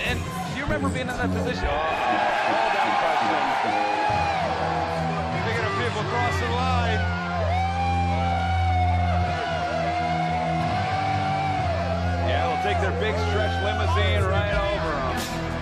And do you remember being in that position? Hold down question. Thinking of people crossing the line. Yeah, they'll take their big stretch limousine right over them.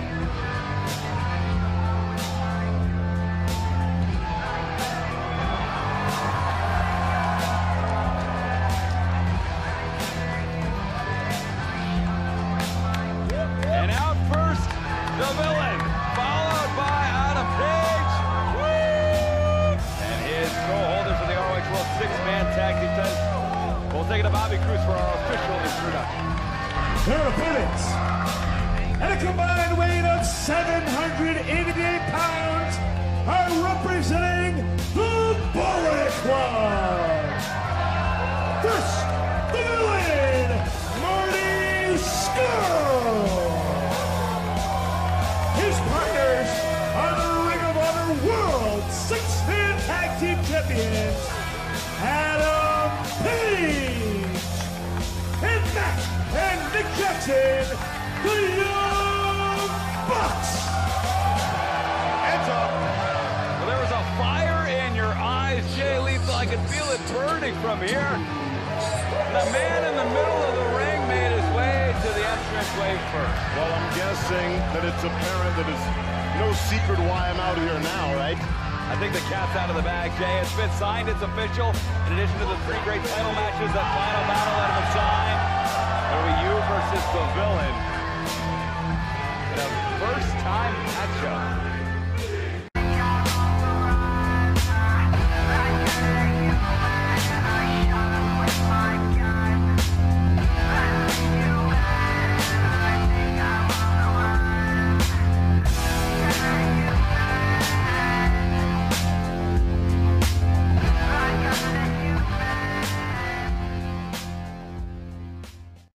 And out first, the villain, followed by Adam Page. Woo! And his co-holders of the ROH World Six-Man Tag Team titles. We'll take it to Bobby Cruz for our official introduction. Their opponents, at a combined weight of 788 pounds, are representing the Bullet Club. First, the villain, Marty Scurll. His partners are the Ring of Honor World Six-Man Tag Team Champions, Adam Page and Matt and Nick Jackson, the Young Bucks. Hands up. Well, there was a fire in your eyes, Jay Lethal. I could feel it burning from here. The man in the middle of the ring made his way to the entranceway first. Well, I'm guessing that it's apparent that it's no secret why I'm out here now, right? I think the cat's out of the bag, Jay. It's been signed, it's official. In addition to the 3 great title matches, that final battle that was signed. It'll be you versus the villain. In a first-time matchup.